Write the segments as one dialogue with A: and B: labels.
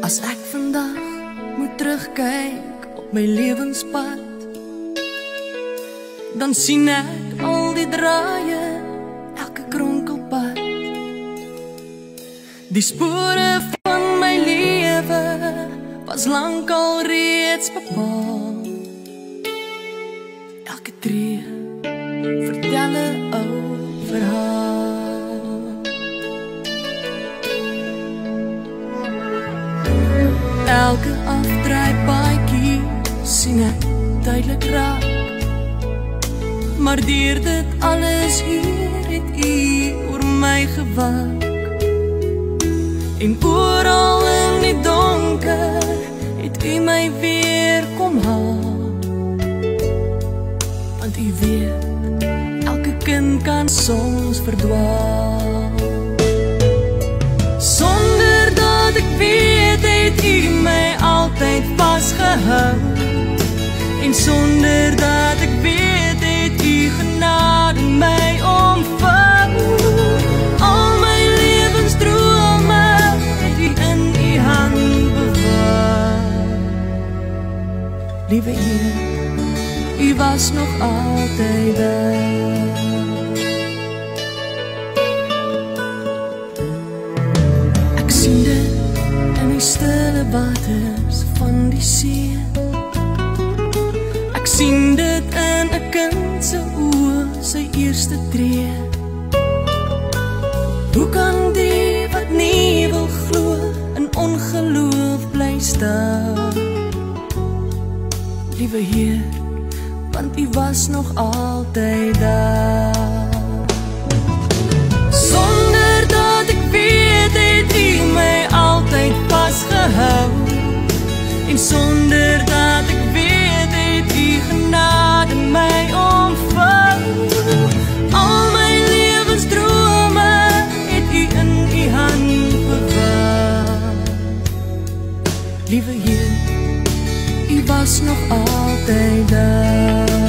A: As ek vandag moet terugkyk op my lewenspad, dan sien ek al die draaie, elke kronkelpad. Die spore van my lewe was lank al reeds bepaal. Elke tree vertel 'n ou verhaal. Elke afdraaipaadjie sien ek duidelik raak, maar deur dit alles hier het U oor my gewak. En oral in die donker het U my weer kom haal, want U weet, elke kind kan soms verdwaal. Sonder dat ek weet het U my altyd vasgehou, en sonder dat ek weet het U genade my omvou. Al my lewensdrome het U in U hand bewaar. Liewe Heer, U was nog altyd daar. Ek sien dit in die stille waters van die see. Ek sien dit in 'n kind se oë, sy eerste tree. Hoe kan die wat nie wil glo in ongeloof bly staan? Liewe Heer, want U was nog altyd daar. Sonder dat ek weet het U my altyd vasgehou, en sonder dat ek weet het U genade my omvou. Al my lewensdrome het U in U hand bewaar. Liewe Heer, U was nog altyd daar.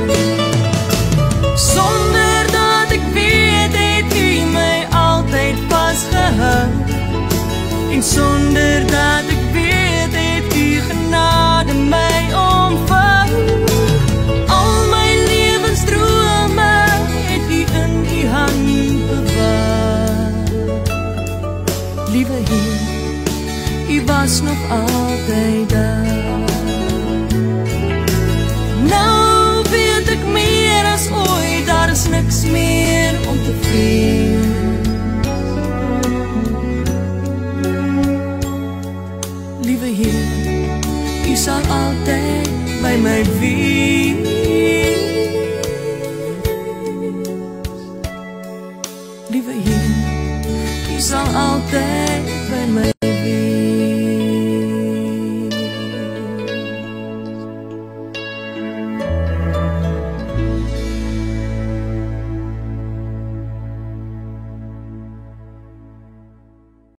A: Sonder dat ek weet het U my altyd vasgehou, en sonder dat ek weet het U genade my omvou. Al my lewensdrome het U in U hand bewaar. Liewe Heer, U was nog altyd daar. Nou weet ek meer as ooit, daar is niks meer om te vrees. Liewe Heer, U sal altyd by my wees. Liewe Heer, U sal altyd by my